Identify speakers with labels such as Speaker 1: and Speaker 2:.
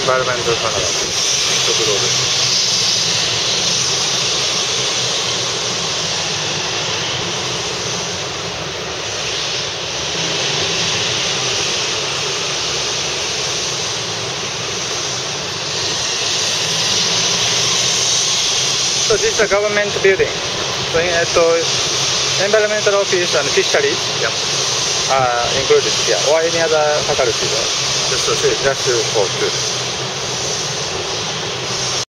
Speaker 1: Environmental Canada 食堂です。So this is a government building. So environmental office and fisheries are included here, or any other faculties?
Speaker 2: Just for tourists.